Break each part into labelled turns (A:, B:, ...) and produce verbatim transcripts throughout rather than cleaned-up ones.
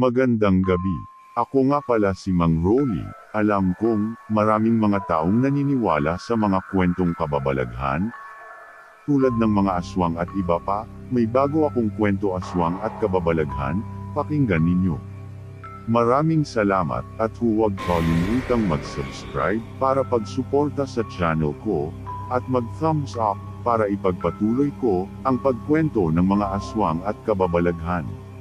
A: Magandang gabi. Ako nga pala si Mang Rolly. Alam kong, maraming mga taong naniniwala sa mga kwentong kababalaghan, tulad ng mga aswang at iba pa. May bago akong kwento aswang at kababalaghan, pakinggan ninyo. Maraming salamat at huwag kalimutang mag-subscribe para pagsuporta sa channel ko, at mag-thumbs up para ipagpatuloy ko ang pagkwento ng mga aswang at kababalaghan.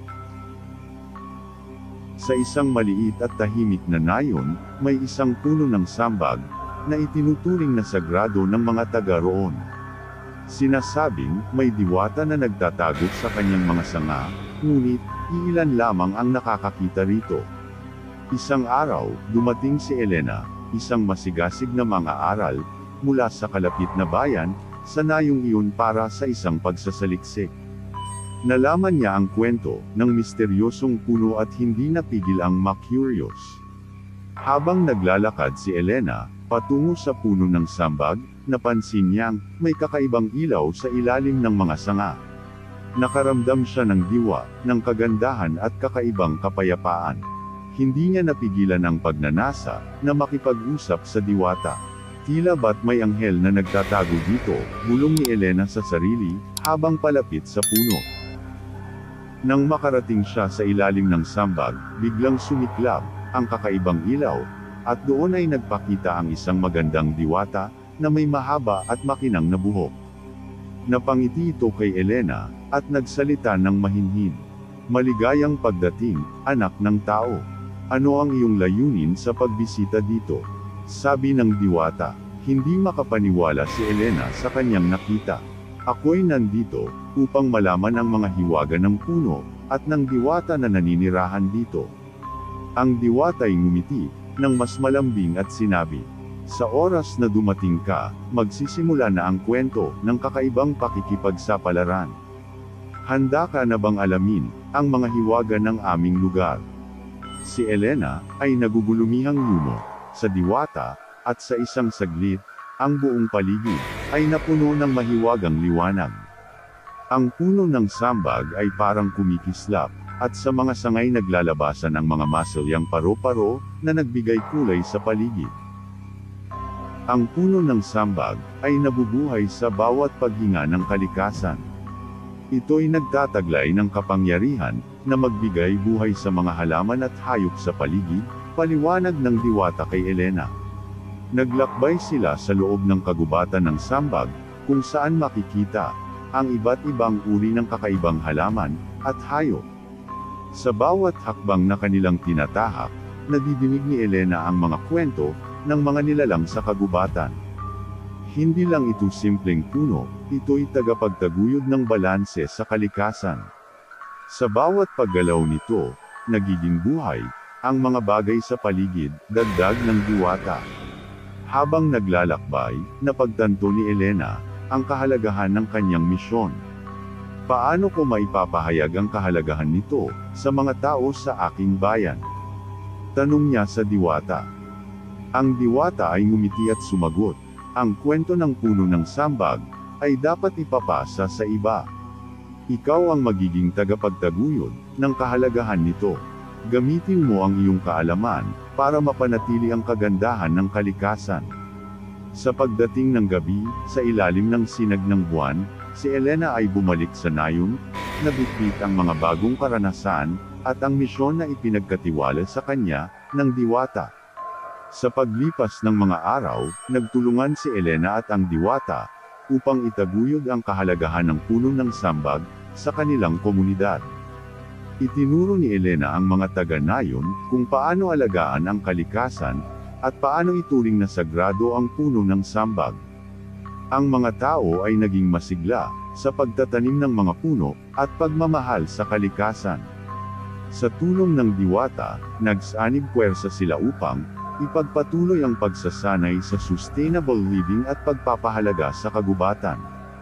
A: Sa isang maliit at tahimik na nayon, may isang puno ng sambag, na itinuturing na sagrado ng mga taga roon. Sinasabing, may diwata na nagtatago sa kanyang mga sanga, ngunit, iilan lamang ang nakakakita rito. Isang araw, dumating si Elena, isang masigasig na mga aral, mula sa kalapit na bayan, sa nayong iyon para sa isang pagsasaliksik. Nalaman niya ang kwento ng misteryosong puno at hindi napigil ang ma-curious. Habang naglalakad si Elena, patungo sa puno ng sambag, napansin niyang may kakaibang ilaw sa ilalim ng mga sanga. Nakaramdam siya ng diwa, ng kagandahan at kakaibang kapayapaan. Hindi niya napigilan ang pagnanasa, na makipag-usap sa diwata. Tila ba't may anghel na nagtatago dito, bulong ni Elena sa sarili, habang palapit sa puno. Nang makarating siya sa ilalim ng sambag, biglang sumiklab ang kakaibang ilaw, at doon ay nagpakita ang isang magandang diwata, na may mahaba at makinang na buhok. Napangiti ito kay Elena, at nagsalita ng mahinhin. Maligayang pagdating, anak ng tao. Ano ang iyong layunin sa pagbisita dito? Sabi ng diwata. Hindi makapaniwala si Elena sa kanyang nakita. Ako'y nandito, upang malaman ang mga hiwaga ng puno, at ng diwata na naninirahan dito. Ang diwata'y ngumiti, ng mas malambing at sinabi, sa oras na dumating ka, magsisimula na ang kwento, ng kakaibang pakikipagsapalaran. Handa ka na bang alamin, ang mga hiwaga ng aming lugar? Si Elena, ay nagugulumihang yumo, sa diwata, at sa isang saglit, ang buong paligid, ay napuno ng mahiwagang liwanag. Ang puno ng sambag ay parang kumikislap, at sa mga sangay naglalabasan ang mga masalyang paro-paro, na nagbigay kulay sa paligid. Ang puno ng sambag, ay nabubuhay sa bawat paghinga ng kalikasan. Ito'y nagtataglay ng kapangyarihan, na magbigay buhay sa mga halaman at hayop sa paligid, paliwanag ng diwata kay Elena. Naglakbay sila sa loob ng kagubatan ng sambag, kung saan makikita ang iba't ibang uri ng kakaibang halaman at hayop. Sa bawat hakbang na kanilang tinatahak, nadidinig ni Elena ang mga kwento ng mga nilalang sa kagubatan. Hindi lang ito simpleng puno, ito'y tagapagtaguyod ng balanse sa kalikasan. Sa bawat paggalaw nito, nagiging buhay ang mga bagay sa paligid, dagdag ng diwata. Habang naglalakbay, napagtanto ni Elena ang kahalagahan ng kanyang misyon. Paano ko maipapahayag ang kahalagahan nito sa mga tao sa aking bayan? Tanong niya sa diwata. Ang diwata ay ngumiti at sumagot, ang kwento ng puno ng sambag ay dapat ipapasa sa iba. Ikaw ang magiging tagapagtaguyod ng kahalagahan nito. Gamitin mo ang iyong kaalaman para mapanatili ang kagandahan ng kalikasan. Sa pagdating ng gabi, sa ilalim ng sinag ng buwan, si Elena ay bumalik sa nayon, nabitbit ang mga bagong karanasan, at ang misyon na ipinagkatiwala sa kanya ng diwata. Sa paglipas ng mga araw, nagtulungan si Elena at ang diwata upang itaguyod ang kahalagahan ng puno ng sambag sa kanilang komunidad. Itinuro ni Elena ang mga taga-nayon kung paano alagaan ang kalikasan, at paano ituring na sagrado ang puno ng sambag. Ang mga tao ay naging masigla sa pagtatanim ng mga puno at pagmamahal sa kalikasan. Sa tulong ng diwata, nagsanib puwersa sila upang ipagpatuloy ang pagsasanay sa sustainable living at pagpapahalaga sa kagubatan.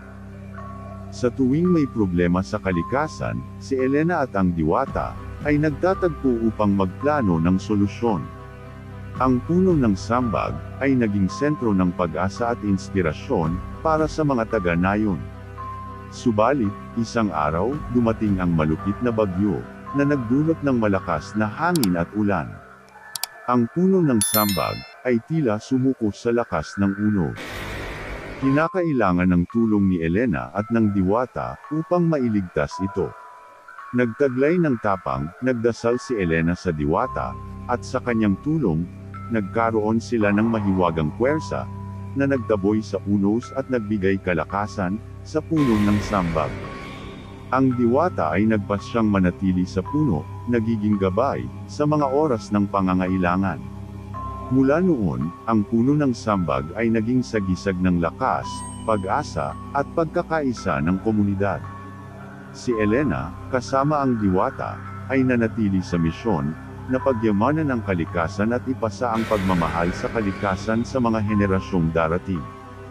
A: Sa tuwing may problema sa kalikasan, si Elena at ang diwata ay nagtatagpo upang magplano ng solusyon. Ang puno ng sambag ay naging sentro ng pag-asa at inspirasyon para sa mga taga-nayon. Subalit, isang araw, dumating ang malupit na bagyo, na nagdulot ng malakas na hangin at ulan. Ang puno ng sambag ay tila sumuko sa lakas ng unos. Kinakailangan ng tulong ni Elena at ng diwata upang mailigtas ito. Nagtaglay ng tapang, nagdasal si Elena sa diwata, at sa kanyang tulong, nagkaroon sila ng mahiwagang puwersa, na nagtaboy sa unos at nagbigay kalakasan, sa puno ng sambag. Ang diwata ay nagpasyang manatili sa puno, nagiging gabay, sa mga oras ng pangangailangan. Mula noon, ang puno ng sambag ay naging sagisag ng lakas, pag-asa, at pagkakaisa ng komunidad. Si Elena, kasama ang diwata, ay nanatili sa misyon, na pagyamanan ang kalikasan at ipasa ang pagmamahal sa kalikasan sa mga henerasyong darating.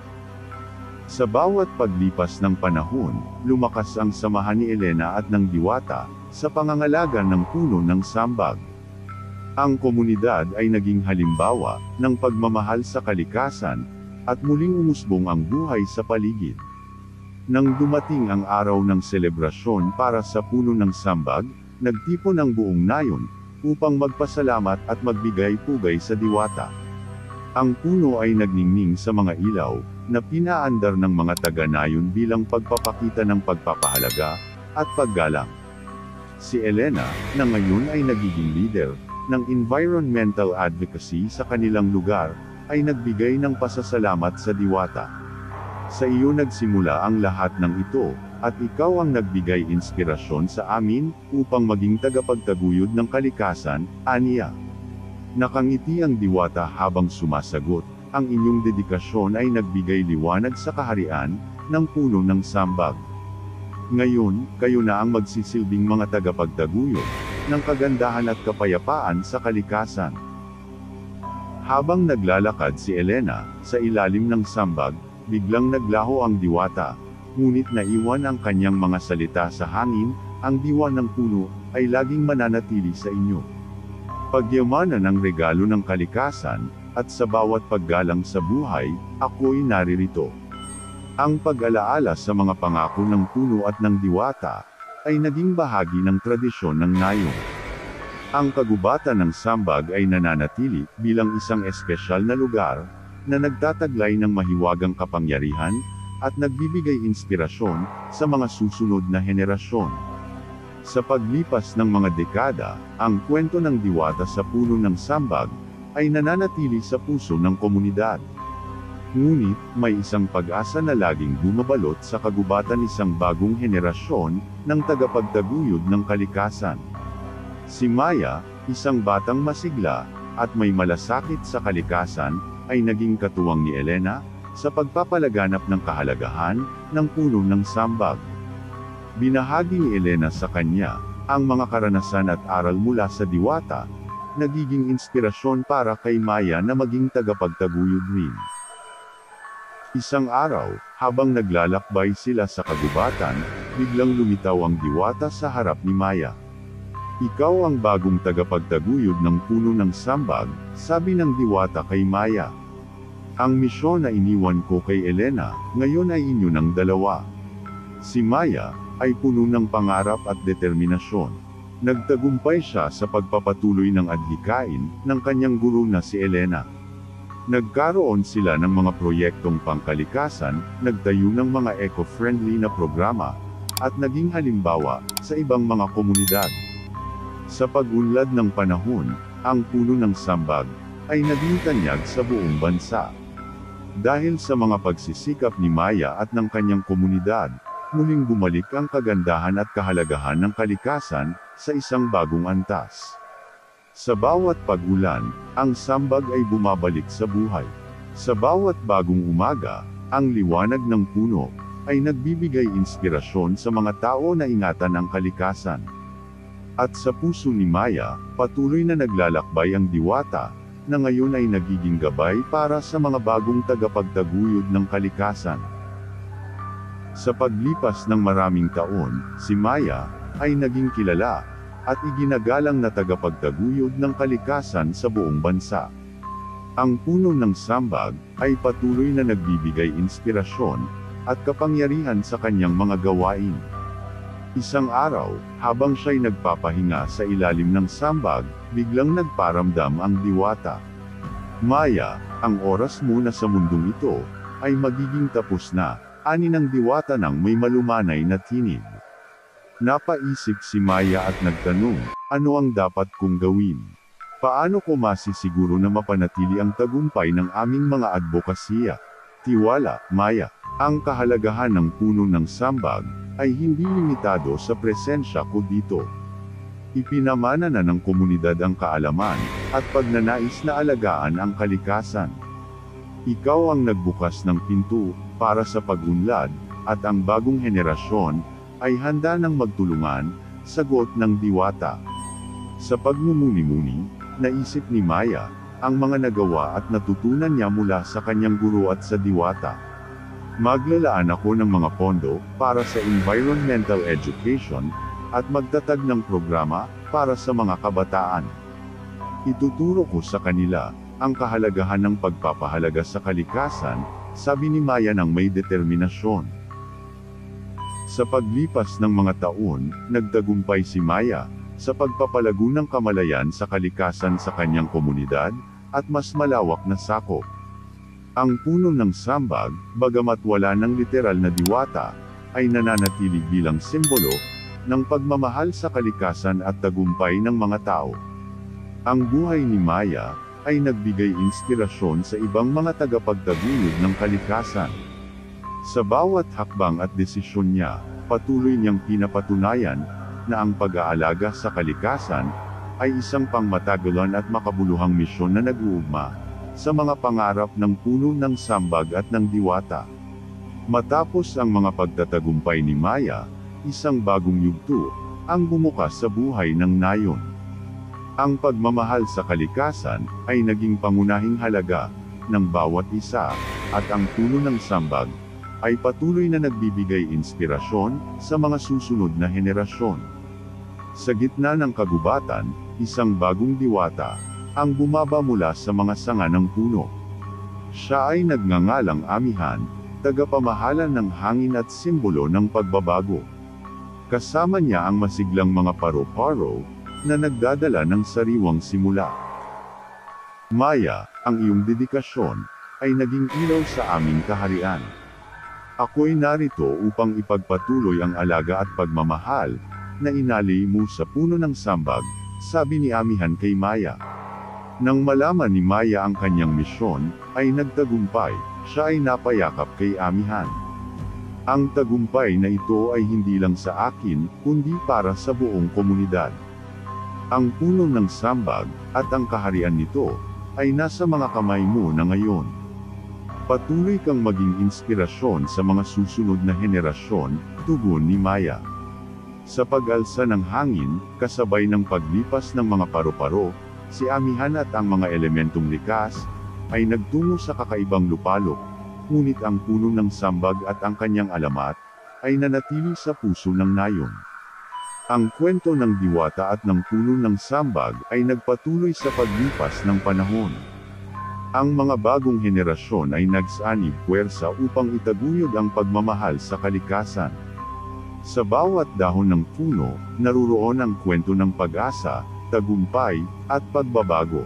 A: Sa bawat paglipas ng panahon, lumakas ang samahan ni Elena at ng diwata, sa pangangalaga ng puno ng sambag. Ang komunidad ay naging halimbawa, ng pagmamahal sa kalikasan, at muling umusbong ang buhay sa paligid. Nang dumating ang araw ng selebrasyon para sa puno ng sambag, nagtipon ang buong nayon, upang magpasalamat at magbigay pugay sa diwata. Ang puno ay nagningning sa mga ilaw, na pinaandar ng mga taga-nayon bilang pagpapakita ng pagpapahalaga, at paggalang. Si Elena, na ngayon ay nagiging leader, ng environmental advocacy sa kanilang lugar, ay nagbigay ng pasasalamat sa diwata. Sa iyo nagsimula ang lahat ng ito, at ikaw ang nagbigay inspirasyon sa amin, upang maging tagapagtaguyod ng kalikasan, aniya. Nakangiti ang diwata habang sumasagot, ang inyong dedikasyon ay nagbigay liwanag sa kaharian, ng puno ng sambag. Ngayon, kayo na ang magsisilbing mga tagapagtaguyod, ng kagandahan at kapayapaan sa kalikasan. Habang naglalakad si Elena, sa ilalim ng sambag, biglang naglaho ang diwata, ngunit naiwan ang kanyang mga salita sa hangin, ang diwa ng puno, ay laging mananatili sa inyo. Pagyamanan ang regalo ng kalikasan, at sa bawat paggalang sa buhay, ako'y naririto. Ang pag-alaala sa mga pangako ng puno at ng diwata, ay naging bahagi ng tradisyon ng nayon. Ang kagubatan ng sambag ay nananatili, bilang isang espesyal na lugar, na nagtataglay ng mahiwagang kapangyarihan, at nagbibigay inspirasyon, sa mga susunod na henerasyon. Sa paglipas ng mga dekada, ang kwento ng diwata sa puno ng sambag, ay nananatili sa puso ng komunidad. Ngunit, may isang pag-asa na laging bumabalot sa kagubatan isang bagong henerasyon, ng tagapagtaguyod ng kalikasan. Si Maya, isang batang masigla, at may malasakit sa kalikasan, ay naging katuwang ni Elena, sa pagpapalaganap ng kahalagahan, ng puno ng sambag. Binahagi ni Elena sa kanya, ang mga karanasan at aral mula sa diwata, nagiging inspirasyon para kay Maya na maging tagapagtaguyod rin. Isang araw, habang naglalakbay sila sa kagubatan, biglang lumitaw ang diwata sa harap ni Maya. Ikaw ang bagong tagapagtaguyod ng puno ng sambag, sabi ng diwata kay Maya. Ang misyon na iniwan ko kay Elena, ngayon ay inyo ng dalawa. Si Maya, ay puno ng pangarap at determinasyon. Nagtagumpay siya sa pagpapatuloy ng adhikain, ng kanyang guro na si Elena. Nagkaroon sila ng mga proyektong pangkalikasan, nagtayo ng mga eco-friendly na programa, at naging halimbawa, sa ibang mga komunidad. Sa pag-unlad ng panahon, ang puno ng sambag, ay naging tanyag sa buong bansa. Dahil sa mga pagsisikap ni Maya at ng kanyang komunidad, muling bumalik ang kagandahan at kahalagahan ng kalikasan, sa isang bagong antas. Sa bawat pag-ulan, ang sambag ay bumabalik sa buhay. Sa bawat bagong umaga, ang liwanag ng puno, ay nagbibigay inspirasyon sa mga tao na ingatan ang kalikasan. At sa puso ni Maya, patuloy na naglalakbay ang diwata, na ngayon ay nagiging gabay para sa mga bagong tagapagtaguyod ng kalikasan. Sa paglipas ng maraming taon, si Maya, ay naging kilala, at iginagalang na tagapagtaguyod ng kalikasan sa buong bansa. Ang puno ng sambag, ay patuloy na nagbibigay inspirasyon, at kapangyarihan sa kanyang mga gawain. Isang araw, habang siya'y nagpapahinga sa ilalim ng sambag, biglang nagparamdam ang diwata. Maya, ang oras mo na sa mundong ito, ay magiging tapos na, ani ng diwata nang may malumanay na tinig. Napaisip si Maya at nagtanong, ano ang dapat kong gawin? Paano ko masisiguro na mapanatili ang tagumpay ng aming mga advokasya? Tiwala, Maya. Ang kahalagahan ng puno ng sambag, ay hindi limitado sa presensya ko dito. Ipinamana na ng komunidad ang kaalaman, at pagnanais na alagaan ang kalikasan. Ikaw ang nagbukas ng pinto, para sa pag-unlad, at ang bagong henerasyon, ay handa ng magtulungan, sagot ng diwata. Sa pagmumuni-muni, naisip ni Maya, ang mga nagawa at natutunan niya mula sa kanyang guro at sa diwata. Maglalaan ako ng mga pondo, para sa environmental education, at magtatag ng programa, para sa mga kabataan. Ituturo ko sa kanila, ang kahalagahan ng pagpapahalaga sa kalikasan, sabi ni Maya ng may determinasyon. Sa paglipas ng mga taon, nagtagumpay si Maya, sa pagpapalago ng kamalayan sa kalikasan sa kanyang komunidad, at mas malawak na sakop. Ang puno ng sambag, bagamat wala ng literal na diwata, ay nananatili bilang simbolo ng pagmamahal sa kalikasan at tagumpay ng mga tao. Ang buhay ni Maya ay nagbigay inspirasyon sa ibang mga tagapagtaguyod ng kalikasan. Sa bawat hakbang at desisyon niya, patuloy niyang pinapatunayan na ang pag-aalaga sa kalikasan ay isang pangmatagalan at makabuluhang misyon na nag-uugma sa mga pangarap ng puno ng sambag at ng diwata. Matapos ang mga pagtatagumpay ni Maya, isang bagong yugto ang bumukas sa buhay ng nayon. Ang pagmamahal sa kalikasan ay naging pangunahing halaga ng bawat isa, at ang puno ng sambag ay patuloy na nagbibigay inspirasyon sa mga susunod na henerasyon. Sa gitna ng kagubatan, isang bagong diwata ang bumaba mula sa mga sanga ng puno. Siya ay nagngangalang Amihan, tagapamahala ng hangin at simbolo ng pagbabago. Kasama niya ang masiglang mga paro-paro, na nagdadala ng sariwang simula. Maya, ang iyong dedikasyon, ay naging ilaw sa aming kaharian. Ako'y narito upang ipagpatuloy ang alaga at pagmamahal, na inalay mo sa puno ng sambag, sabi ni Amihan kay Maya. Nang malaman ni Maya ang kanyang misyon, ay nagtagumpay, siya ay napayakap kay Amihan. Ang tagumpay na ito ay hindi lang sa akin, kundi para sa buong komunidad. Ang puno ng sambag, at ang kaharian nito, ay nasa mga kamay mo na ngayon. Patuloy kang maging inspirasyon sa mga susunod na henerasyon, tugon ni Maya. Sa pag-alsa ng hangin, kasabay ng paglipas ng mga paro-paro, si Amihan at ang mga elementong likas, ay nagtungo sa kakaibang lupalok, ngunit ang puno ng sambag at ang kanyang alamat, ay nanatili sa puso ng nayon. Ang kwento ng diwata at ng puno ng sambag ay nagpatuloy sa paglipas ng panahon. Ang mga bagong henerasyon ay nagsanib puwersa upang itaguyod ang pagmamahal sa kalikasan. Sa bawat dahon ng puno, naruroon ang kwento ng pag-asa, tagumpay, at pagbabago.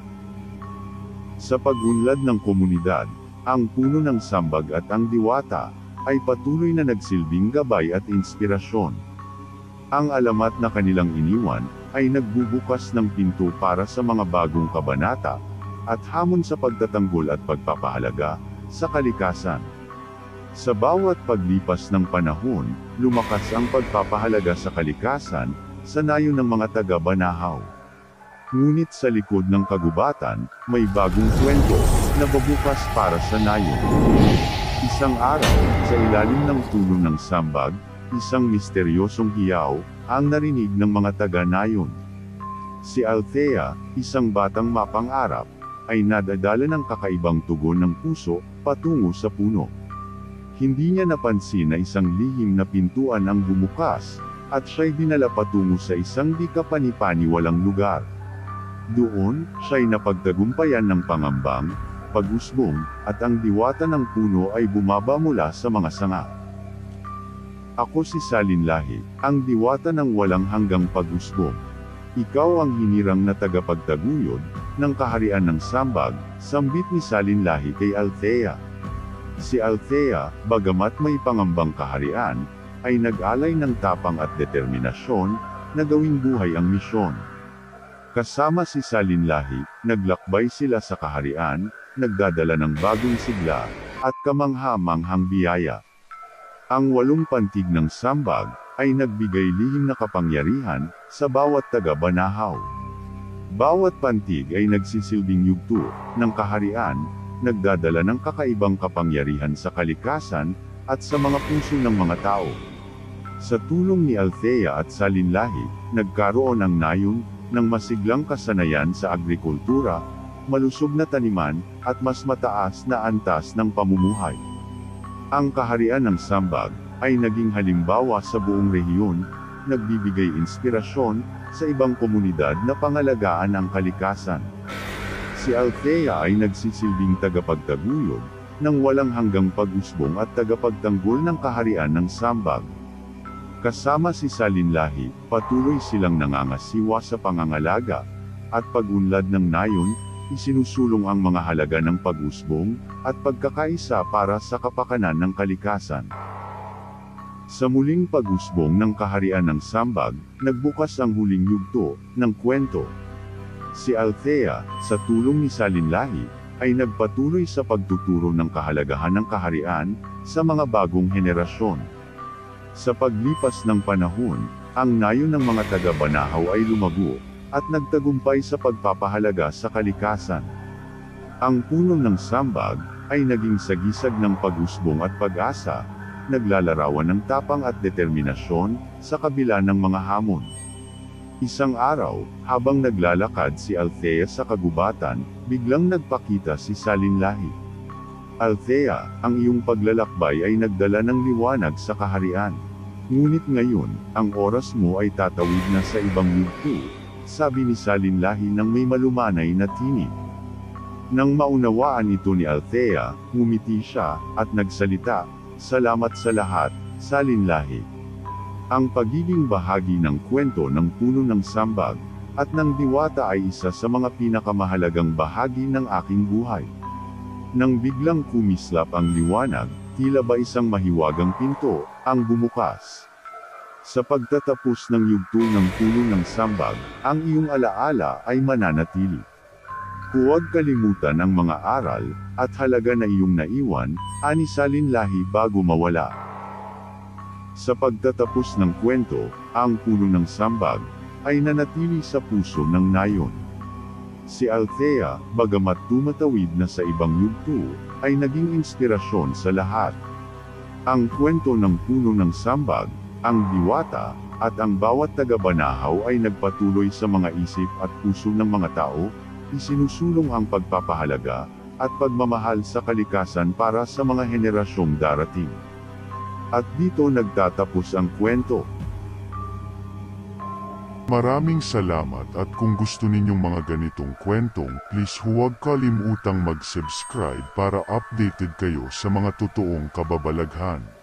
A: Sa pag-unlad ng komunidad, ang puno ng sambag at ang diwata, ay patuloy na nagsilbing gabay at inspirasyon. Ang alamat na kanilang iniwan, ay nagbubukas ng pinto para sa mga bagong kabanata, at hamon sa pagtatanggol at pagpapahalaga, sa kalikasan. Sa bawat paglipas ng panahon, lumakas ang pagpapahalaga sa kalikasan, sa nayon ng mga taga-Banahaw. Ngunit sa likod ng kagubatan, may bagong kwento, na babukas para sa nayon. Isang araw, sa ilalim ng puno ng sambag, isang misteryosong hiyaw, ang narinig ng mga taga-nayon. Si Althea, isang batang mapang-arap, ay nadadala ng kakaibang tugon ng puso, patungo sa puno. Hindi niya napansin na isang lihim na pintuan ang bumukas, at siya'y dinala patungo sa isang di kapani-paniwalang lugar. Doon, siya'y napagtagumpayan ng pangambang, pag-usbong, at ang diwata ng puno ay bumaba mula sa mga sanga. Ako si Salinlahi, ang diwata ng walang hanggang pag-usbong. Ikaw ang hinirang na tagapagtaguyod ng kaharian ng Sambag, sambit ni Salinlahi kay Althea. Si Althea, bagamat may pangambang kaharian, ay nag-alay ng tapang at determinasyon na gawing buhay ang misyon. Kasama si Salinlahi, naglakbay sila sa kaharian, nagdadala ng bagong sigla, at kamangha-manghang biyaya. Ang walong pantig ng Sambag, ay nagbigay lihim na kapangyarihan, sa bawat taga-Banahaw. Bawat pantig ay nagsisilbing yugto, ng kaharian, nagdadala ng kakaibang kapangyarihan sa kalikasan, at sa mga puso ng mga tao. Sa tulong ni Althea at Salinlahi, nagkaroon ang nayon, ng masiglang kasanayan sa agrikultura, malusog na taniman, at mas mataas na antas ng pamumuhay. Ang kaharian ng Sambag, ay naging halimbawa sa buong rehiyon, nagbibigay inspirasyon, sa ibang komunidad na pangalagaan ang kalikasan. Si Althea ay nagsisilbing tagapagtaguyod, ng walang hanggang pag-usbong at tagapagtanggol ng kaharian ng Sambag. Kasama si Salinlahi, patuloy silang nangangasiwa sa pangangalaga, at pag-unlad ng nayon, isinusulong ang mga halaga ng pag-usbong, at pagkakaisa para sa kapakanan ng kalikasan. Sa muling pag-usbong ng kaharian ng Sambag, nagbukas ang huling yugto, ng kwento. Si Althea, sa tulong ni Salinlahi, ay nagpatuloy sa pagtuturo ng kahalagahan ng kaharian, sa mga bagong henerasyon. Sa paglipas ng panahon, ang nayon ng mga taga-Banahaw ay lumago, at nagtagumpay sa pagpapahalaga sa kalikasan. Ang puno ng Sambag, ay naging sagisag ng pag-usbong at pag-asa, naglalarawan ng tapang at determinasyon, sa kabila ng mga hamon. Isang araw, habang naglalakad si Althea sa kagubatan, biglang nagpakita si Salinlahi. Althea, ang iyong paglalakbay ay nagdala ng liwanag sa kaharian. Ngunit ngayon, ang oras mo ay tatawid na sa ibang yugto, sabi ni Salinlahi nang may malumanay na tinig. Nang maunawaan ito ni Althea, ngumiti siya, at nagsalita, "Salamat sa lahat, Salinlahi." Ang pagiging bahagi ng kwento ng puno ng Sambag, at ng diwata ay isa sa mga pinakamahalagang bahagi ng aking buhay. Nang biglang kumislap ang liwanag, tila ba isang mahiwagang pinto, ang bumukas. Sa pagtatapos ng yugto ng puno ng Sambag, ang iyong alaala ay mananatili. Huwag kalimutan ang mga aral, at halaga na iyong naiwan, ani Salinlahi bago mawala. Sa pagtatapos ng kwento, ang puno ng Sambag, ay nanatili sa puso ng nayon. Si Althea, bagamat tumatawid na sa ibang yugto, ay naging inspirasyon sa lahat. Ang kwento ng puno ng Sambag, ang diwata, at ang bawat taga-Banahaw ay nagpatuloy sa mga isip at puso ng mga tao, isinusulong ang pagpapahalaga, at pagmamahal sa kalikasan para sa mga henerasyong darating. At dito nagtatapos ang kwento.
B: Maraming salamat, at kung gusto ninyong mga ganitong kwentong, please huwag kalimutang mag-subscribe para updated kayo sa mga totoong kababalaghan.